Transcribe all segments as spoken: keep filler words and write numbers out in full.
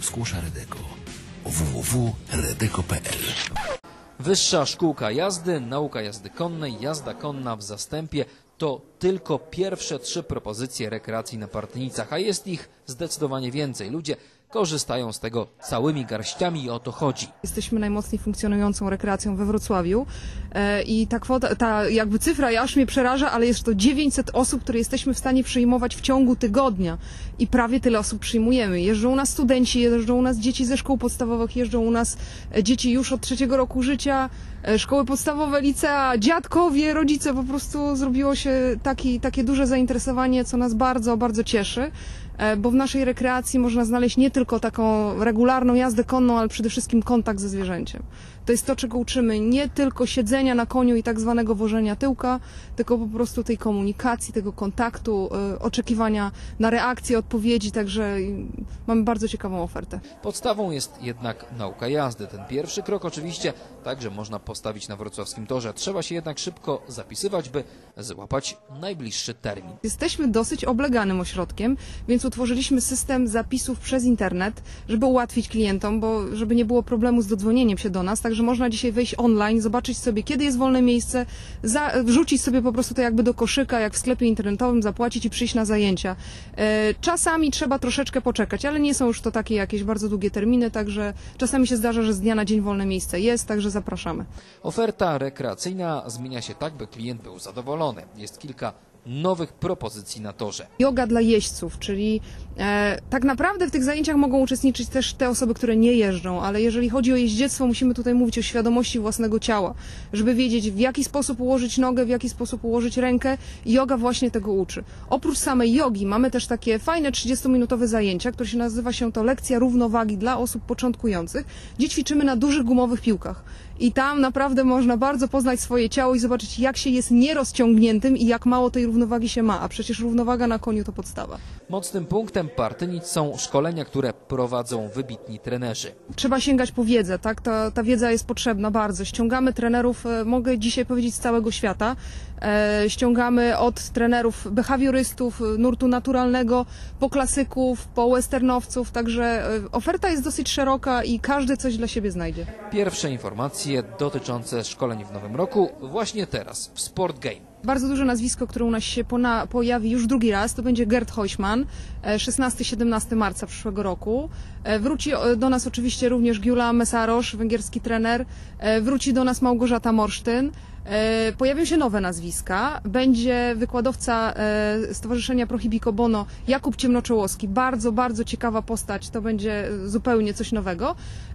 Skłosza Redeko. w w w kropka redeko kropka p l. Wyższa Szkółka Jazdy, nauka jazdy konnej, jazda konna w zastępie to tylko pierwsze trzy propozycje rekreacji na Partynicach, a jest ich zdecydowanie więcej. Ludzie korzystają z tego całymi garściami i o to chodzi. Jesteśmy najmocniej funkcjonującą rekreacją we Wrocławiu e, i ta kwota, ta jakby cyfra aż mnie przeraża, ale jest to dziewięćset osób, które jesteśmy w stanie przyjmować w ciągu tygodnia i prawie tyle osób przyjmujemy. Jeżdżą u nas studenci, jeżdżą u nas dzieci ze szkół podstawowych, jeżdżą u nas dzieci już od trzeciego roku życia, e, szkoły podstawowe, licea, dziadkowie, rodzice. Po prostu zrobiło się taki, takie duże zainteresowanie, co nas bardzo, bardzo cieszy, e, bo w naszej rekreacji można znaleźć nie tylko taką regularną jazdę konną, ale przede wszystkim kontakt ze zwierzęciem. To jest to, czego uczymy, nie tylko siedzenia na koniu i tak zwanego wożenia tyłka, tylko po prostu tej komunikacji, tego kontaktu, y, oczekiwania na reakcję, odpowiedzi, także mamy bardzo ciekawą ofertę. Podstawą jest jednak nauka jazdy. Ten pierwszy krok oczywiście także można postawić na wrocławskim torze. Trzeba się jednak szybko zapisywać, by złapać najbliższy termin. Jesteśmy dosyć obleganym ośrodkiem, więc utworzyliśmy system zapisów przez internet, żeby ułatwić klientom, bo żeby nie było problemu z dodzwonieniem się do nas, także można dzisiaj wejść online, zobaczyć sobie, kiedy jest wolne miejsce, za, wrzucić sobie po prostu to jakby do koszyka, jak w sklepie internetowym, zapłacić i przyjść na zajęcia. E, czasami trzeba troszeczkę poczekać, ale nie są już to takie jakieś bardzo długie terminy, także czasami się zdarza, że z dnia na dzień wolne miejsce jest, także zapraszamy. Oferta rekreacyjna zmienia się tak, by klient był zadowolony. Jest kilka nowych propozycji na torze. Yoga dla jeźdźców, czyli e, tak naprawdę w tych zajęciach mogą uczestniczyć też te osoby, które nie jeżdżą, ale jeżeli chodzi o jeździectwo, musimy tutaj mówić o świadomości własnego ciała, żeby wiedzieć, w jaki sposób ułożyć nogę, w jaki sposób ułożyć rękę. Yoga właśnie tego uczy. Oprócz samej jogi mamy też takie fajne trzydziestominutowe zajęcia, które się nazywa się to lekcja równowagi dla osób początkujących, gdzie ćwiczymy na dużych gumowych piłkach. I tam naprawdę można bardzo poznać swoje ciało i zobaczyć, jak się jest nierozciągniętym i jak mało tej równowagi się ma, a przecież równowaga na koniu to podstawa. Mocnym punktem Partynic są szkolenia, które prowadzą wybitni trenerzy. Trzeba sięgać po wiedzę, tak? Ta, ta wiedza jest potrzebna bardzo. Ściągamy trenerów, mogę dzisiaj powiedzieć, z całego świata. E, ściągamy od trenerów behawiorystów, nurtu naturalnego, po klasyków, po westernowców, także oferta jest dosyć szeroka i każdy coś dla siebie znajdzie. Pierwsze informacje dotyczące szkoleń w nowym roku właśnie teraz w Sport Game. Bardzo duże nazwisko, które u nas się pona, pojawi już drugi raz, to będzie Gerd Heuschmann, szesnastego siedemnastego marca przyszłego roku. Wróci do nas oczywiście również Gyula Mesarosz, węgierski trener. Wróci do nas Małgorzata Morsztyn. Pojawią się nowe nazwiska. Będzie wykładowca Stowarzyszenia Prohibico Bono Jakub Ciemnoczołowski. Bardzo, bardzo ciekawa postać. To będzie zupełnie coś nowego.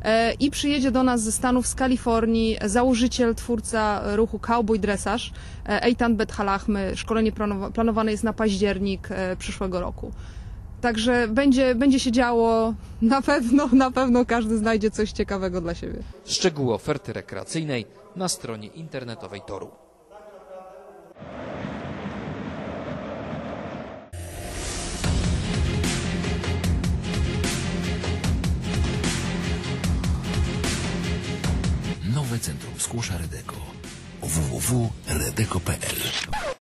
I przyjedzie do nas ze Stanów, z Kalifornii, założyciel, twórca ruchu Cowboy Dressage, Eitan Bet-Halachmy. Szkolenie planowane jest na październik przyszłego roku. Także będzie, będzie się działo, na pewno, na pewno każdy znajdzie coś ciekawego dla siebie. Szczegóły oferty rekreacyjnej na stronie internetowej toru. Nowe Centrum Skłosza Redeko. w w w kropka redeko kropka p l.